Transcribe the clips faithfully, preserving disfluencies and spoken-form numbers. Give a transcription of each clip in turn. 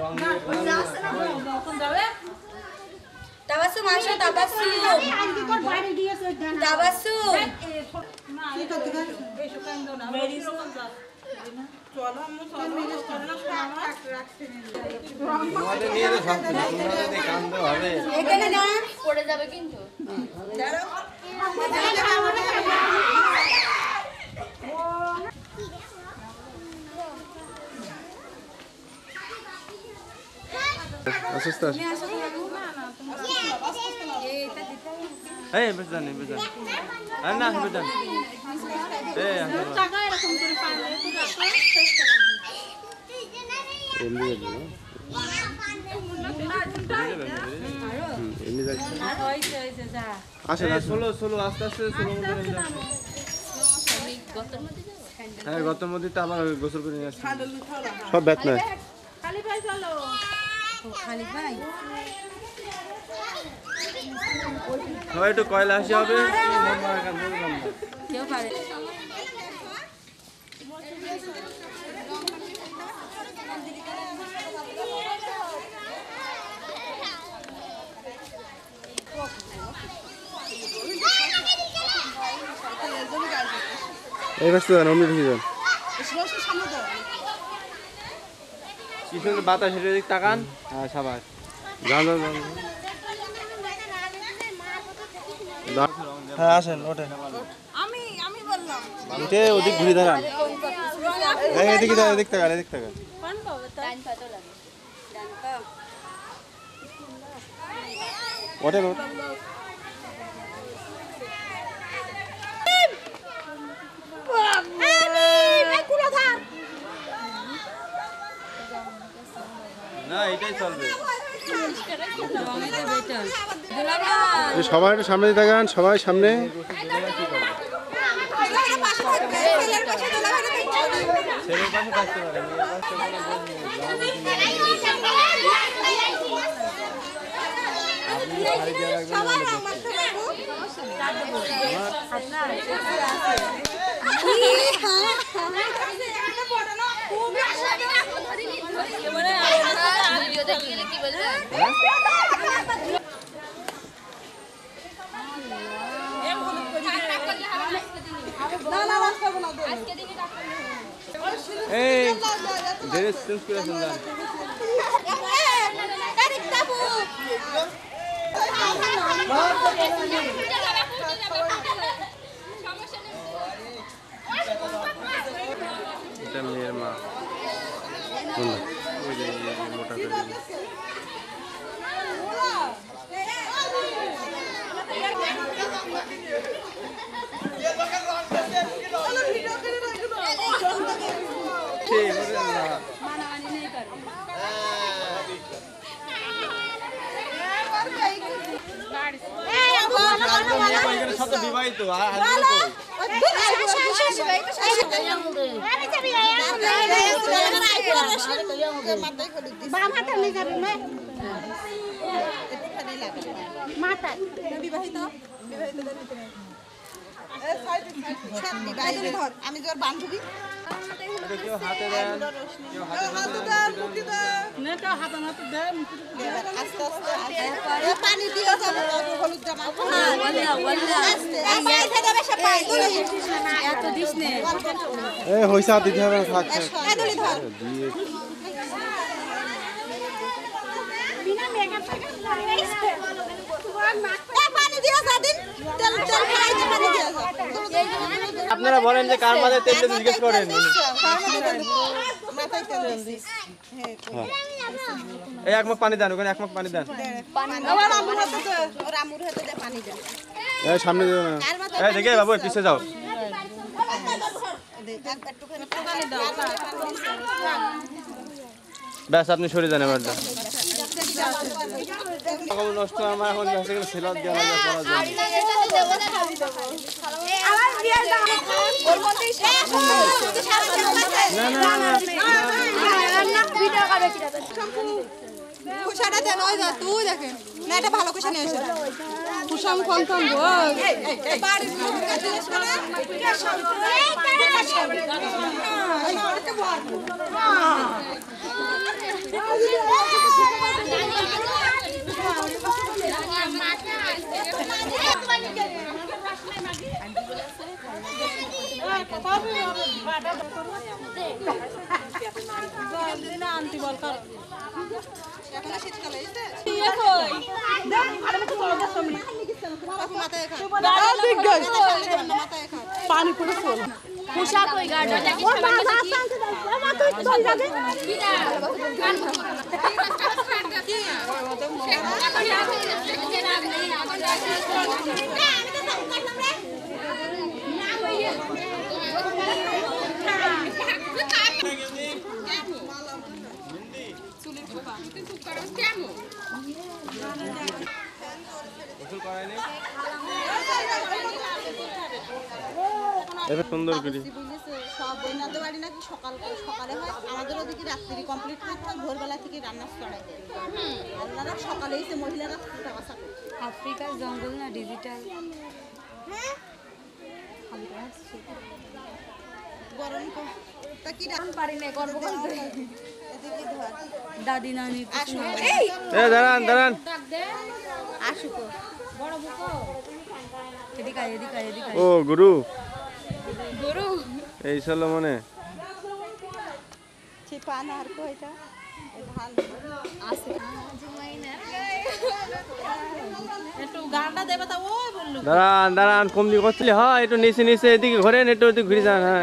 Tabassum আসো tabassum আজকে তোর বাড়ি গিয়েছে tabassum কি করতে গেল এই সুকান দাও না মেরি সুকান দাও চলো আম্মু চলো করোনা শোনা রাখতে আমাদের নিয়ে তো সব তোমাদের কাম তো হবে এখানে না পড়ে যাবে কিন্তু দাঁড়াও আসুস্তা এই বেজান বেজান আরে না বেজান এই টাকা এরকম করে পারলে তো দেখো এমনি যাবে এমনি যাচ্ছে হইছে হইছে যা আসে না ষোলো ষোলো আস্তে আস্তে ষোলো মধ্যে গতর মধ্যে যাও হ্যাঁ গতর মধ্যে তো আবার গোসল করে নিয়ে আসছে সব ব্যাট না খালি ভাই চলো খালি ভাই হয় একটু কয়লা আসি হবে মন মারা কান বললাম না কেউ পারে এই বস্তু না অমনি ঢুকে যান কিশোর বাতাস হেঁটে দিক তাকান হ্যাঁ সাবাস যান যান হ্যাঁ আসেন ওঠেন আমি আমি বললাম উঠে ওদিক ঘুরে দাঁড়ান এই এদিকে দাঁড়ান এদিক তাকান এদিক তাকান কোন পাবে তো ডান পা তো লাগে ডান পা ওঠেন ওঠেন না এটাই চলবে সবাই একটু সামনে তাকান সবাই সামনে এই ড্রেস চেঞ্জ করে আসুন যান এটা মেয়ের মা ওই যে মোটা করে বিবাহিত আমি তোর বান্ধবী হাতে দেন পানি দিয়ে হলুদ জামা হইসা দিতে হবে থাকছে আপনারা বলেন যে কার মাথায় তেল দিয়ে জিজ্ঞেস করেন এই এক মগ পানি দেন ওখানে এক মগ পানি দেন এই সামনে যাও না এই দেখে বাবু পিছে যাও ব্যাস আপনি সরে যান এবার নষ্ট আমার এখন সেলাদ দেওয়া যায় পড়া যায় খুশাটা দেন ওই যা তুই দেখেন না এটা ভালো খুশা নিয়ে এসে খুশাম কোন কোন গো বাড়ির লোক কাছে শোনা এই আনতি বল কর পানি করে পোশাক ওই গাড়ি সুন্দর করে সব বইনাতে বাড়ি নাকি সকাল সকালে হয়, আমাদের ওদিকে রাত্রি কমপ্লিট করতে হয়, ভোরবেলা থেকে রান্না চড়াই দেয়। আপনারা সকালে এসে মহিলারা টাকা চাকরি আফ্রিকার জঙ্গল না ডিজিটাল গরম তা কি পারি না গর্ব করতে দাদি নানি এ দাঁড়ান দাঁড়ান আসুক বড় বুকো এদিকে আয় এদিকে আয় এদিকে ও গুরু গরু এই ছিল মনে চিপান আর কয়টা ধান আছে একটু গানটা দেবে তা ওই বললু দাঁড়ান দাঁড়ান কমনি করছিলে হয় একটু নিচে নিচে এদিকে ঘোরেন একটু ওদিকে ঘুরে যান হ্যাঁ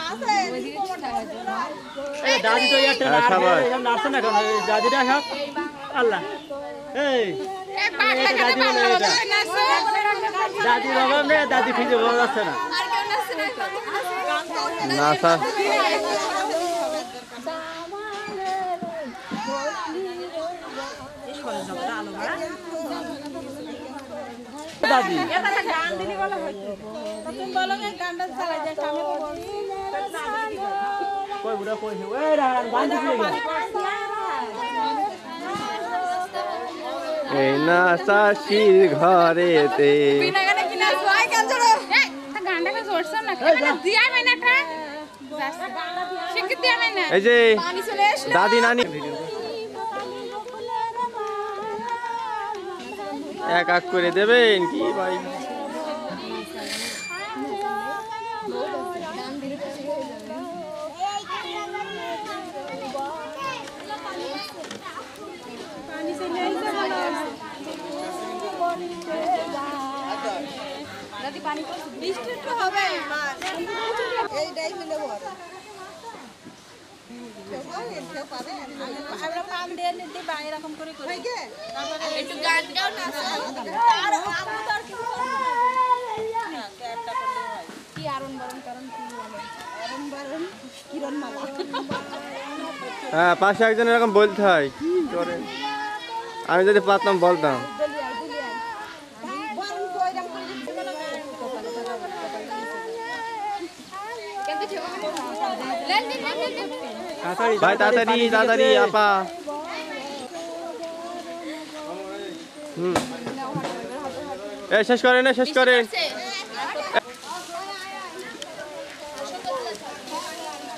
দাদি তো একটা হ্যাঁ, সবাই। নাচছে না কেন দাদিটা সব আল্লাহ এই দাদি বলে এটা দাদি বাবা মেয়ে দাদি খুঁজে পাওয়া যাচ্ছে না না স্যার দাদি গান দিলি বলে হইতো তুমি বলো যে গানটা চালাই যায় সামনে কই বুড়া কই ওই গান দিলি এই না শাশির ঘরেতে এই যে দাদি নানি এক এক করে দেবেন কি ভাই বৃষ্টি তো হবে এইটাই হলো বড় আমরা পান দিয়ে নিতে বা এরকম করে করি একটু গান গাও না আর আমু তো আর কি না একটা করলে হয় কি আরন বরণ কারণ কি বলে আরন বরণ কিরণ মালা হ্যাঁ পাশে একজন এরকম বলতে হয় করে আমি যদি পারতাম বলতাম বরণ কইরাম করে ভাই তাড়াতাড়ি তাড়াতাড়ি আপা হুম এই শেষ করেন শেষ করেন